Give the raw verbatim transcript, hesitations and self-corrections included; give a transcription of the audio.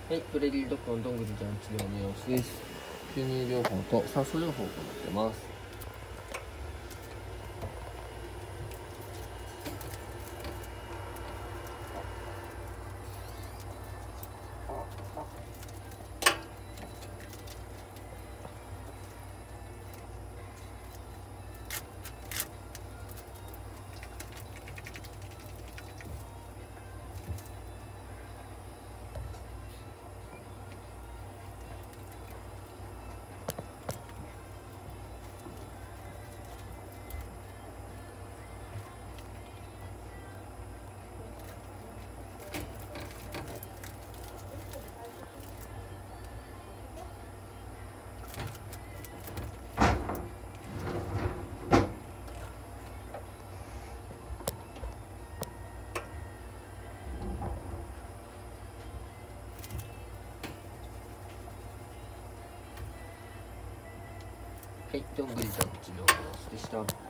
はい、プレリードッグのどんぐりちゃん治療の様子です。吸入療法と酸素療法を行ってます。はい、どんぐりちゃん治療の様子でした。